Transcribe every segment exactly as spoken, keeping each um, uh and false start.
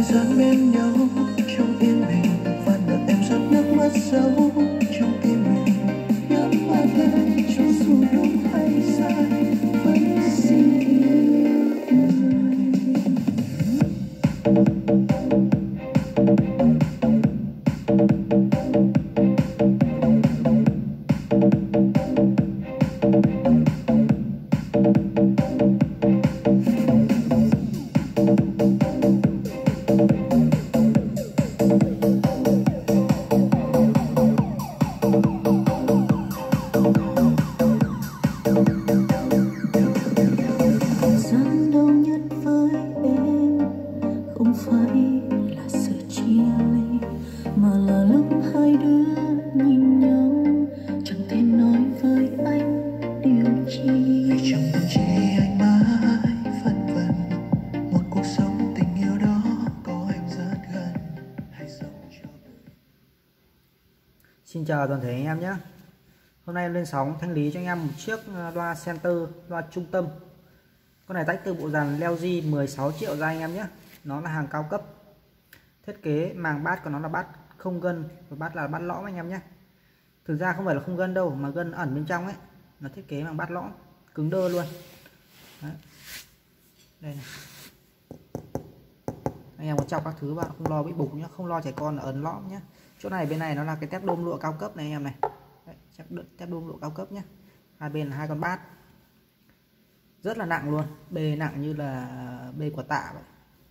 thời gian bên nhau trong yên bình, và đợi em giọt nước mắt sâu trong tim mình. Nhắm mắt lại cho dù đúng hay sai, vẫn xin yêu Xin chào toàn thể anh em nhé. Hôm nay lên sóng thanh lý cho anh em một chiếc loa center, loa trung tâm. Con này tách từ bộ dàn L G mười sáu triệu ra anh em nhé. Nó là hàng cao cấp. Thiết kế màng bát của nó là bát không gân, và bát là bát lõm anh em nhé. Thực ra không phải là không gân đâu, mà gân ẩn bên trong ấy. Nó thiết kế bằng bát lõm, cứng đơ luôn. Đấy. Đây này. Anh em có chọc các thứ vào không lo bị bục nhé, không lo trẻ con là ấn lõm nhé. Chỗ này bên này nó là cái tép đôm lụa cao cấp này anh em này. Đấy, tép đôm lụa cao cấp nhé. Hai bên là hai con bát. Rất là nặng luôn, bê nặng như là bê quả tạ vậy.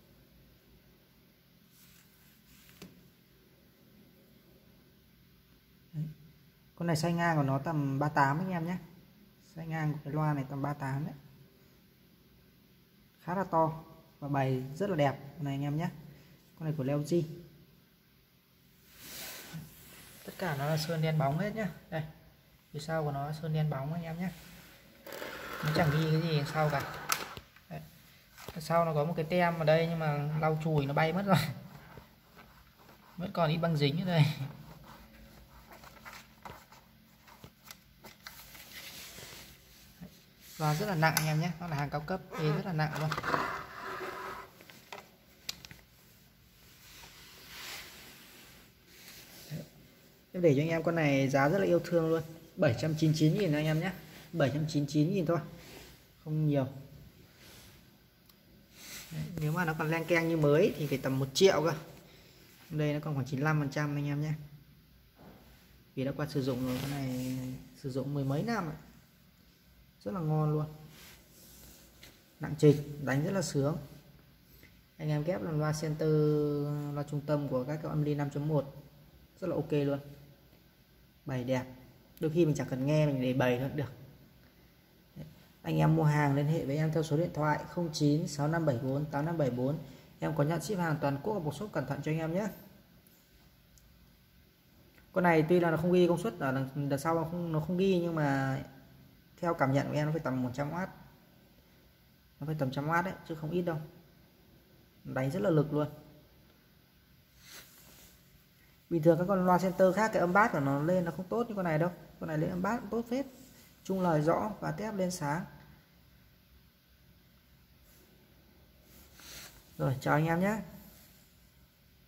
Đấy. Con này size ngang của nó tầm ba mươi tám anh em nhé. Size ngang của cái loa này tầm ba mươi tám đấy. Khá là to và bày rất là đẹp này anh em nhé. Con này của L G. Tất cả nó là sơn đen bóng hết nhá. Đây, phía sau của nó là sơn đen bóng anh em nhé. Nó chẳng ghi cái gì sau cả. Đấy. Sau nó có một cái tem ở đây nhưng mà lau chùi nó bay mất rồi. Vẫn còn ít băng dính ở đây. Và rất là nặng anh em nhé, nó là hàng cao cấp, thì rất là nặng luôn. Em để cho anh em con này giá rất là yêu thương luôn, bảy trăm chín mươi chín nghìn anh em nhé, bảy trăm chín mươi chín nghìn thôi, không nhiều. Đấy, nếu mà nó còn len keng như mới thì phải tầm một triệu cơ. Đây nó còn khoảng chín mươi lăm phần trăm anh em nhé. Vì đã qua sử dụng rồi, cái này sử dụng mười mấy năm rồi. Rất là ngon luôn. Nặng trịch, đánh rất là sướng. Anh em ghép làm loa center, loa trung tâm của các cái âm ly năm chấm một. Rất là ok luôn. Bày đẹp. Đôi khi mình chẳng cần nghe, mình để bày thôi được. Đấy. Anh em mua hàng liên hệ với em theo số điện thoại không chín sáu năm bảy bốn tám năm bảy bốn. Em có nhận ship hàng toàn quốc và một shop cẩn thận cho anh em nhé. Con này tuy là nó không ghi công suất ở đằng, đằng sau nó không, nó không ghi, nhưng mà theo cảm nhận của em nó phải tầm một trăm oát. Nó phải tầm một trăm oát đấy, chứ không ít đâu. Đánh rất là lực luôn. Bình thường các con loa center khác cái âm bass của nó lên nó không tốt như con này đâu. Con này lên âm bass cũng tốt phết. Trung lời rõ và tép lên sáng. Rồi, chào anh em nhé.